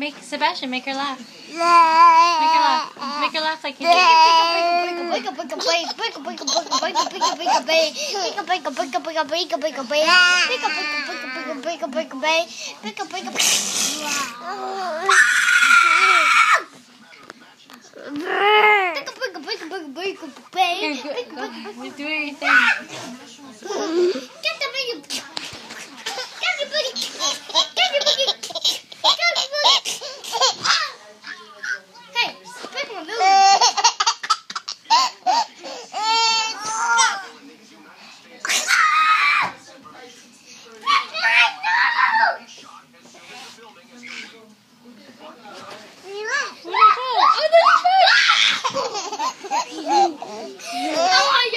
Make Sebastian, make her laugh. Make her laugh. Make her laugh like you You're doing your thing. Oh,